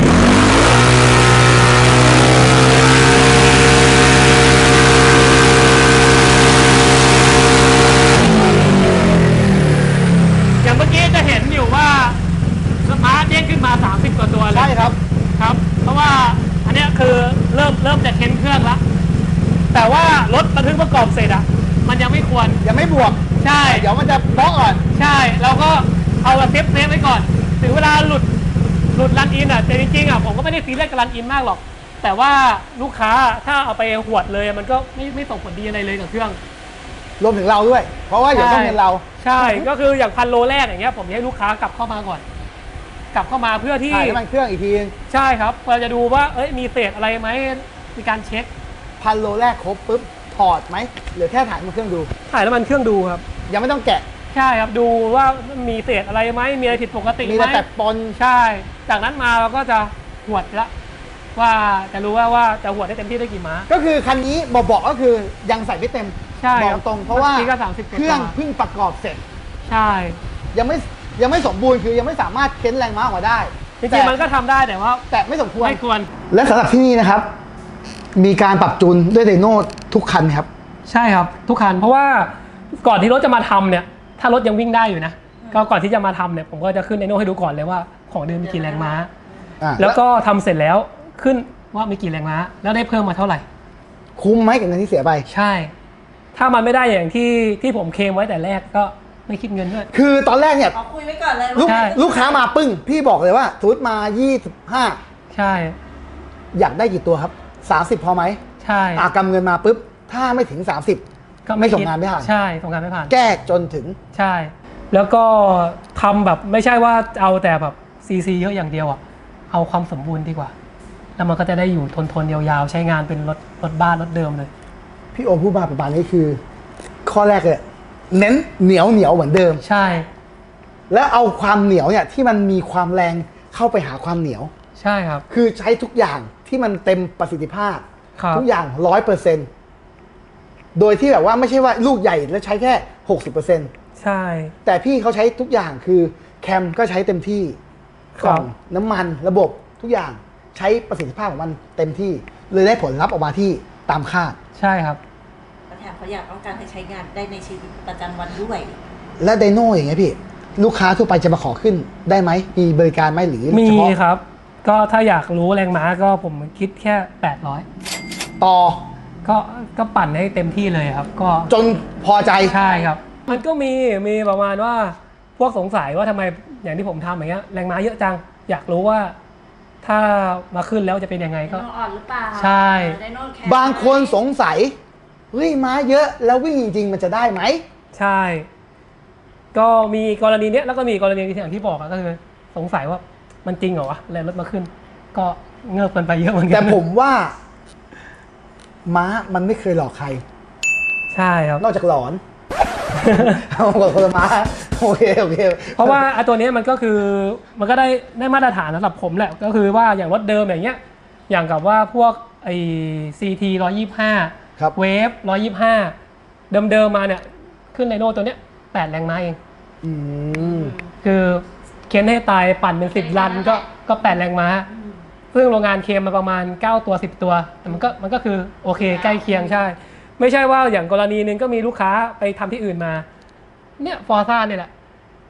Speaker 2: อย่างเมื่อกี้จะเห็นอยู่ว่าม้าเด้งขึ้นมาสามสิบกว่าตัวเลย
Speaker 3: ใช่ครับ
Speaker 2: ครับ เพราะว่าอันเนี้ยคือเริ่มเริ่มจะเค้นเครื่องแล้วแต่ว่ารถบันทึกประกอบเสร็จอ่ะมันยังไม่ควร
Speaker 3: ยังไม่บวก
Speaker 2: ใช่
Speaker 3: เดี๋ยวมันจะบล็อกก่อน
Speaker 2: ใช่เราก็เอาเซฟเซฟไว้ก่อน ถึงเวลาหลุดหลุดรันอินอ่ะแต่จริงๆอ่ะผมก็ไม่ได้ซีเรียสกับรันอินมากหรอก แต่ว่าลูกค้าถ้าเอาไปหวดเลยมันก็ไม่ไม่ส่งผลดีอะไรเลยกับเครื่อง
Speaker 3: รวมถึงเราด้วย เพราะว่าอย่าต้องเงินเรา
Speaker 2: ใช่ก็คืออย่างพันโลแรกอย่างเงี้ยผมให้ลูกค้ากลับเข้ามาก่อน กลับเข้ามาเพื่อที่
Speaker 3: ถ่ายน้ำมันเครื่องอีกทีนึง
Speaker 2: ใช่ครับเราจะดูว่าเอ้ยมีเศษอะไรไหมมีการเช็ค
Speaker 3: พันโลแรกครบปุ๊บถอดไหมหรือแค่ถ่ายน้ำมันเครื่องดู
Speaker 2: ถ่ายน้ำมันเครื่องดูครับ
Speaker 3: ยังไม่ต้องแกะ
Speaker 2: ใช่ครับดูว่ามีเศษอะไรไหมมีอะไรผิดปกติไหม
Speaker 3: มีแต่แตะปน
Speaker 2: ใช่ จากนั้นมาเราก็จะหวดละว่าจะรู้ว่าว่าจะหวดได้เต็มที่ได้กี่ม้า
Speaker 3: ก็คือคันนี้บอกบอกก็คือยังใส่ไม่เต็ม
Speaker 2: ใช่
Speaker 3: บอ
Speaker 2: ครั
Speaker 3: ก
Speaker 2: บ
Speaker 3: ตรงเพราะว่า
Speaker 2: เมื่อกี้ก็สามสิบกว่า
Speaker 3: เครื่องเพิ่งประกอบเสร็จ
Speaker 2: ใช่
Speaker 3: ยังไม่ยังไม่สมบูรณ์คือยังไม่สามารถเค้นแรงม้าออกมาได้
Speaker 2: จริงๆมันก็ทำได้แต่ว่า
Speaker 3: แต่ไม่สมควร
Speaker 2: ไม่ควร
Speaker 3: และสำหรับที่นี่นะครับ มีการปรับจูนด้วยไดโน่ทุกคันครับ
Speaker 2: ใช่ครับทุกคันเพราะว่าก่อนที่รถจะมาทำเนี่ยถ้ารถยังวิ่งได้อยู่นะก็ก่อนที่จะมาทำเนี่ยผมก็จะขึ้นไดโน่ให้ดูก่อนเลยว่าของเดิมมีกี่แรงม้า
Speaker 3: อ่ะ
Speaker 2: แล้วก็ทำเสร็จแล้วขึ้นว่ามีกี่แรงม้าแล้วได้เพิ่มมาเท่าไหร่
Speaker 3: คุ้มไหมกับเงินที่เสียไป
Speaker 2: ใช่ ถ้ามันไม่ได้อย่างที่ที่ผมเคลมไว้แต่แรกก็ไม่คิดเงินด้วย
Speaker 3: คือตอนแรกเนี่ย
Speaker 4: ขอคุยไว้ก่อนเลย
Speaker 3: ลูก
Speaker 2: ใช่
Speaker 3: ลูกค้ามาปึ้ง พี่บอกเลยว่าสมมติมายี่สิบห้า
Speaker 2: ใช่
Speaker 3: อยากได้กี่ตัวครับสามสิบพอไหม
Speaker 2: ใช่
Speaker 3: อากำเงินมาปุ๊บ ถ้าไม่ถึงสามสิบ
Speaker 2: ก็
Speaker 3: ไม่ส่ง
Speaker 2: คิด
Speaker 3: งานไม่ผ่าน
Speaker 2: ใช่ส่งงานไม่ผ่าน
Speaker 3: แก้จนถึง
Speaker 2: ใช่ แล้วก็ทำแบบไม่ใช่ว่าเอาแต่แบบซีซีเยอะอย่างเดียวอ่ะเอาความสมบูรณ์ดีกว่า แล้วมันก็จะได้อยู่ทนทนๆยาวๆ ใช้งานเป็นรถรถบ้านรถเดิมเลย
Speaker 3: พี่โอมพูดมาประมาณนี้คือ ข้อแรกเลยเน้นเหนียวเหนียวเหมือนเดิม
Speaker 2: ใช่
Speaker 3: แล้วเอาความเหนียวเนี่ยที่มันมีความแรงเข้าไปหาความเหนียว
Speaker 2: ใช่ครับ
Speaker 3: คือใช้ทุกอย่างที่มันเต็มประสิทธิภาพ
Speaker 2: ครับ
Speaker 3: ทุกอย่างร้อยเปอร์เซ็นต์โดยที่แบบว่าไม่ใช่ว่าลูกใหญ่แล้วใช้แค่หกสิบเปอร์เซ็นต์
Speaker 2: ใช่
Speaker 3: แต่พี่เขาใช้ทุกอย่างคือแคมก็ใช้เต็มที่
Speaker 2: ค
Speaker 3: ก
Speaker 2: รับ
Speaker 3: ล่องน้ำมันระบบทุกอย่างใช้ประสิทธิภาพของมันเต็มที่ เลยได้ผลลัพธ์ออกมาที่ตามคาด
Speaker 2: ใช่ครับ
Speaker 4: แถมเขาอยากต้องการให้ใช้งานได้ในชีวิตประจำวันด้วย
Speaker 3: และไดโน่อย่างเงี้ยพี่ ลูกค้าทั่วไปจะมาขอขึ้นได้ไหมมีบริการไหมหรือ
Speaker 2: มี
Speaker 3: เฉพาะ
Speaker 2: ครับ ก็ถ้าอยากรู้แรงม้าก็ผมคิดแค่แปดร้อย
Speaker 3: ต่อ
Speaker 2: ก็ก็ปั่นให้เต็มที่เลยครับ ก็
Speaker 3: จนพอใจ
Speaker 2: ใช่ครับ มันก็มีมีประมาณว่าพวกสงสัยว่าทำไมอย่างที่ผมทำอย่างเงี้ยแรงม้าเยอะจังอยากรู้ว่าถ้ามาขึ้นแล้วจะเป็นยังไง
Speaker 4: ได
Speaker 2: ก็
Speaker 4: โนอ่อนหรือเปล่า
Speaker 2: ใช่
Speaker 4: ไดโนแข็
Speaker 3: บางคนสงสัยเฮ้ยม้าเยอะแล้ววิ่งจริงๆ มันจะได้ไหม
Speaker 2: ใช่ ก็มีกรณีเนี้ยแล้วก็มีกรณีที่อย่างที่บอกอะก็คือสงสัยว่ามันจริงเหรอวะแรงรถมาขึ้น ก็เงิบกันไปเยอะเหมือนกั
Speaker 3: แต่ผมว่า ม้ามันไม่เคยหลอกใคร
Speaker 2: ใช่ครับ
Speaker 3: นอกจากหลอน เอากับคนละม้าโอเคโอเค
Speaker 2: เพราะว่าไอ้ตัวเนี้ยมันก็คือมันก็ได้ได้มาตรฐานสำหรับผมแหละก็คือว่าอย่างรถเดิมอย่างเงี้ยอย่างกับว่าพวกไอ้ซีทีร้อยยี่ห้า
Speaker 3: ครับ
Speaker 2: เวฟร้อยยี่ห้าเดิมๆมาเนี่ยขึ้นไดโน่ตัวเนี้ยแปดแรงม้าเอง
Speaker 3: อืม
Speaker 2: คือเค้นให้ตายปั่นเป็นสิบรันก็ก็แปดแรงม้า ซึ่งโรงงานเคลมมาประมาณเก้าตัวสิบตัวแต่มันก็มันก็คือโอเคใกล้เคียงใช่ ไม่ใช่ว่าอย่างกรณีหนึ่งก็มีลูกค้าไปทำที่อื่นมาเนี่ยฟอร์ซ่าเนี่ยแหละ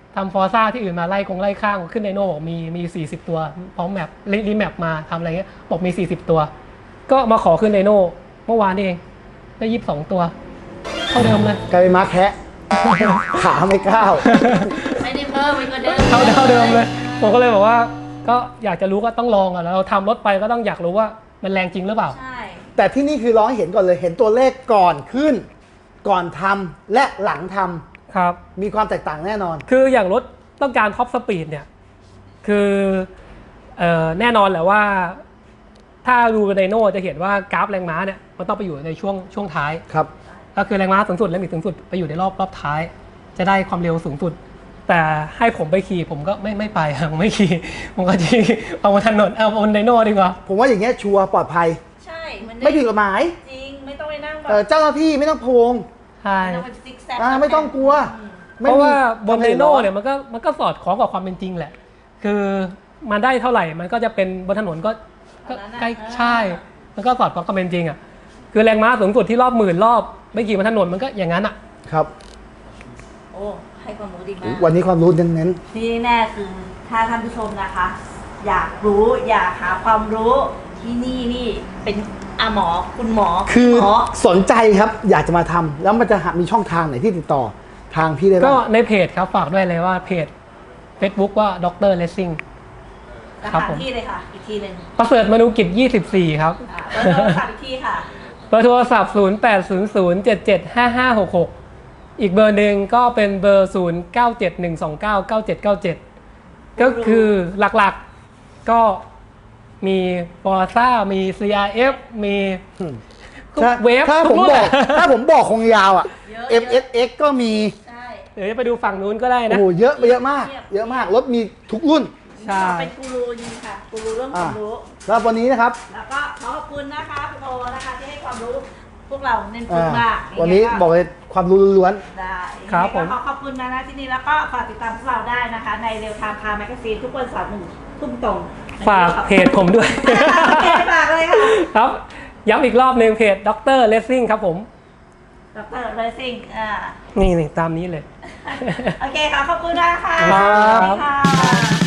Speaker 2: ทำฟอร์ซ่าที่อื่นมาไล่คงไล่ข้างขึ้นไดโน่บอกมีมีสี่สิบตัวพร้อมแมปรีแมปมาทำอะไรเงี้ยบอกมีสี่สิบตัวก็มาขอขึ้นไดโน่เมื่อวานนี่เองได้ยี่สิบสองตัวเท่าเดิมเลย
Speaker 3: กลายเป็นม้าแคะขาไม่ก้าว
Speaker 4: ไม่ได้เพิ่มไปกว่าเดิม
Speaker 2: เท่าเท่าเดิมเลยผมก็เลยบอกว่าก็อยากจะรู้ก็ต้องลองอ่ะแล้วเราทำรถไปก็ต้องอยากรู้ว่ามันแรงจริงหรือเปล่า
Speaker 4: ใช่
Speaker 3: แต่ที่นี่คือร้องให้เห็นก่อนเลยเห็นตัวเลขก่อนขึ้นก่อนทำและหลังทำ
Speaker 2: ครับ
Speaker 3: มีความแตกต่างแน่นอน
Speaker 2: คืออย่างรถต้องการท็อปสปีดเนี่ยคือเอ่อแน่นอนแหละว่าถ้าดูไดโน่จะเห็นว่ากราฟแรงม้าเนี่ยมันต้องไปอยู่ในช่วงช่วงท้าย
Speaker 3: ครับ
Speaker 2: ก็คือแรงม้าสูงสุดและมิดสูงสุดไปอยู่ในรอบรอบท้ายจะได้ความเร็วสูงสุดแต่ให้ผมไปขี่ผมก็ไม่ไม่ไปผมไม่ขี่ผมก็ขี่เอาบนถนนเอาบนไดโน่ดีกว่า
Speaker 3: ผมว่าอย่างเงี้ยชัวร์ปลอดภัย
Speaker 4: ใช่
Speaker 3: ไม่ผิดกฎหมาย
Speaker 4: จริงไม่ต้องไปนั่งแบบ
Speaker 3: เจ้าหน้าที่ไม่ต้องพวง
Speaker 2: ใช่
Speaker 4: ไม่ต้องเป็นซิกแซก
Speaker 3: ไม่ต้องกลัว
Speaker 2: เพราะว่าบนไดโน่เนี่ยมันก็มันก็สอดคล้องกับความเป็นจริงแหละคือมันได้เท่าไหร่มันก็จะเป็นบนถนนก็ใกล้ใช่มันก็สอดคล้องกับความเป็นจริงอ่ะคือแรงม้าสูงสุดที่รอบหมื่นรอบไม่กี่บนถนนมันก็อย่างนั้นอ่ะ
Speaker 3: ครับ
Speaker 4: โอ้ให้ความรู้ดีมาก
Speaker 3: วันนี้ความรู้เน้น
Speaker 4: ๆที่แน่คือถ้าท่านผู้ชมนะคะอยากรู้อยากหาความรู้ที่นี่นี่เป็นอาหมอคุณหมอ
Speaker 3: คือสนใจครับอยากจะมาทำแล้วมันจะมีช่องทางไหนที่ติดต่อทางพี่ได้บ้าง
Speaker 2: ก็ในเพจครับฝากด้วยเลยว่าเพจ Facebook ว่าด็อกเตอร์เลสซิ่ง
Speaker 4: ครับผมที่เลยค่ะอีกทีหนึ่ง
Speaker 2: ประเสริฐมนุกิจยี่สิบสี่ครับ
Speaker 4: เบอร์โทรศัพท์อีกทีค่ะ
Speaker 2: เบอร์โทรศัพท์ศูนย์แปดศูนย์ศูนย์เจ็ดเจ็ดห้าห้าหกหกอีกเบอร์หนึ่งก็เป็นเบอร์ศูนย์เก้าเจ็ดหนึ่งสองเก้าเก้าเจ็ดเก้าเจ็ดก็คือหลักๆก็มีฟอร์ซ่ามี ซี อาร์ เอฟ มีเวฟ
Speaker 3: ถ้าผมบอกถ้าผมบอกคงยาวอ่ะ เอ็ม เอส เอ็กซ์ ก็มี
Speaker 2: เดี๋ยวไปดูฝั่งนู้นก็ได้นะ
Speaker 3: โอ้เยอะเยอะมากเยอะมากรถมีทุกรุ่น
Speaker 4: ใช่เป็นกูรูจริงค่ะกูรูเรื่องความรู้
Speaker 3: แล้ววันนี้นะครับ
Speaker 4: แล้วก็ขอขอบคุณนะคะคุณโอนะคะที่ให้ความรู้พวกเราเน้นฝึกมาก
Speaker 3: วันนี้บอกเลยความรู้ล้วน
Speaker 4: ได้ครับผมขอขอบคุณนะนะที่นี่แล้วก็ฝากติดตามพวกเราได้นะคะในเรียลไทม์คาร์แมกกาซีนทุกวันเสาร์หนึ่งทุ่มตรง
Speaker 2: ฝากเพจผมด้วย
Speaker 4: ฝากเลยค่ะ
Speaker 2: ครับย้ำอีกรอบหนึ่งเพจด็อกเตอร์เลสซิ่งครับผม
Speaker 4: ด็อกเตอร์เลสซิ่งอ่า
Speaker 2: นี่นี่ตามนี้เลย
Speaker 4: โอเคค่ะขอบคุณนะคะครับ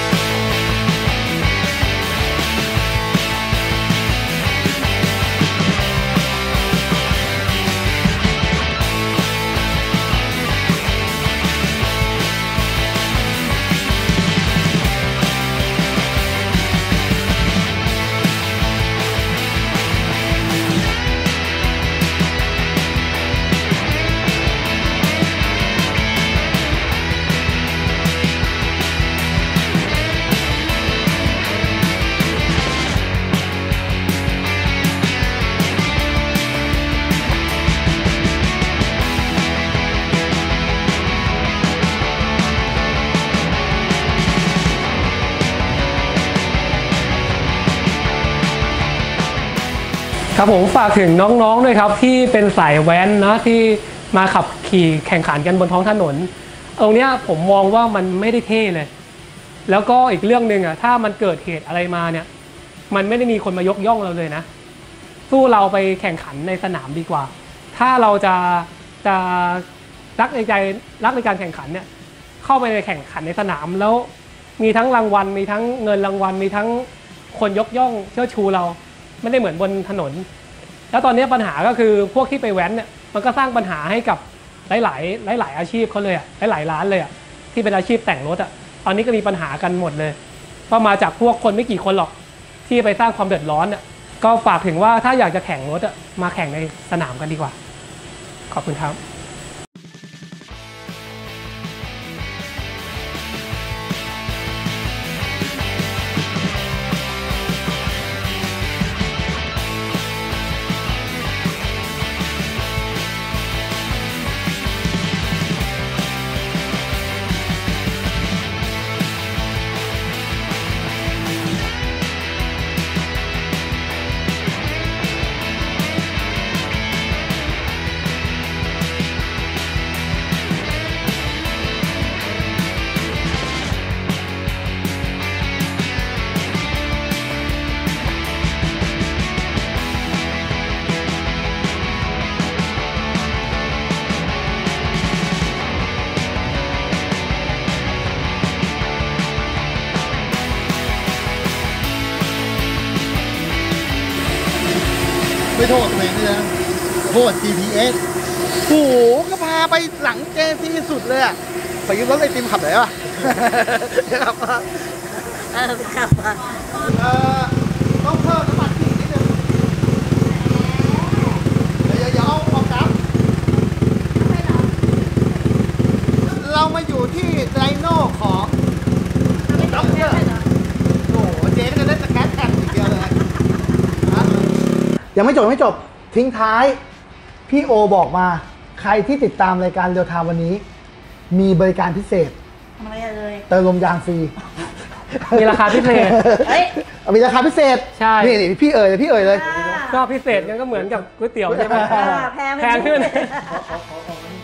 Speaker 2: ครับผมฝากถึงน้องๆด้วยครับที่เป็นสายแว้นนะที่มาขับขี่แข่งขันกันบนท้องถนนตรงเนี้ยผมมองว่ามันไม่ได้เท่เลยแล้วก็อีกเรื่องหนึ่งอ่ะถ้ามันเกิดเหตุอะไรมาเนี่ยมันไม่ได้มีคนมายกย่องเราเลยนะสู้เราไปแข่งขันในสนามดีกว่าถ้าเราจะจะรักในใจรักในการแข่งขันเนี่ยเข้าไปในแข่งขันในสนามแล้วมีทั้งรางวัลมีทั้งเงินรางวัลมีทั้งคนยกย่องเชิดชูเราไม่ได้เหมือนบนถนนแล้วตอนนี้ปัญหาก็คือพวกที่ไปแว้นเนี่ยมันก็สร้างปัญหาให้กับหลายๆหลายๆอาชีพเขาเลยอ่ะหลายๆร้านเลยอ่ะที่เป็นอาชีพแต่งรถอ่ะตอนนี้ก็มีปัญหากันหมดเลยเพราะมาจากพวกคนไม่กี่คนหรอกที่ไปสร้างความเดือดร้อนอ่ะก็ฝากถึงว่าถ้าอยากจะแข่งรถอ่ะมาแข่งในสนามกันดีกว่าขอบคุณครับ
Speaker 5: ทษตัวเองด้วยนะโทษ จี พี เอส
Speaker 3: โอ้โหก็พาไปหลังเจซีสุดเลยอ่ะไปยืมรถไอติมขับไหนวะขับมา
Speaker 4: เออขับมา
Speaker 3: เอ่อต้องเพิ่มน้ำมันที่นิดนึงเดี๋ยวเดี๋ยวเอาออกครับเรามาอยู่ที่ไดโน่ของด็อกเตอร์โอ้โหเจ๊ก็จะได้สแกนแท็กอีกเดียวเลยนะยังไม่จบยังไม่จบทิ้งท้ายพี่โอบอกมาใครที่ติดตามรายการเรียวไทม์วันนี้ มีบริการพิเศษ
Speaker 4: ทำอะไรเลย
Speaker 3: เติมลมยางฟรี
Speaker 2: มีราคาพิเศษ
Speaker 4: เฮ้ย
Speaker 3: มีราคาพิเศษ
Speaker 2: ใช่
Speaker 3: นี่นี่พี่เอ่ยเลยพี่เอ่ยเลย
Speaker 2: ก็พิเศษกันก็เหมือนกับก๋วยเตี๋ยวใช่ไหม
Speaker 4: อ่าแพง
Speaker 2: แพงขึ้น
Speaker 4: ขึ้น